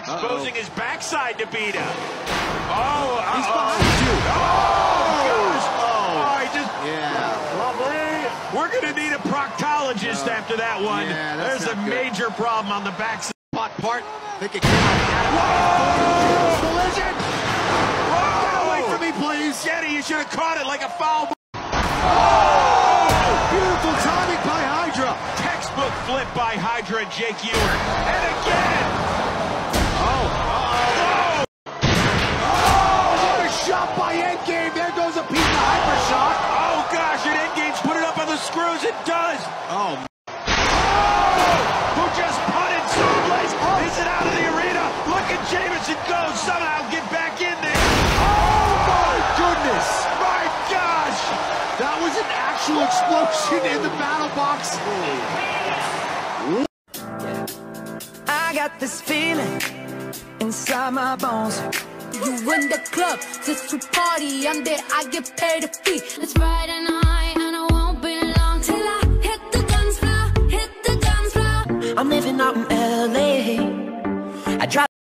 exposing his backside to beat him. He's behind you. Gosh. Yeah. Lovely. We're going to need a proctologist after that one. Yeah, there's a major problem on the backside. Part. I think it came out. Collision. Get away from me, please. Getty, you should have caught it like a foul. Beautiful timing by Hydra. Textbook flip by Hydra and Jake Ewing. And again. What a shot by Endgame. There goes a piece of Hyper shot. Oh, gosh, and Endgame's put it up on the screws. It does. Who just punted someplace? Is it out of the arena? Look at Jameson go. Somehow get back in there. Oh, my goodness. My gosh. That was an actual explosion in the battle box. I got this feeling inside my bones. You in the club just to party. I'm there, I get paid a fee. It's Friday night and I won't be long till I hit the dance floor, hit the dance floor. I'm living out in LA. I drive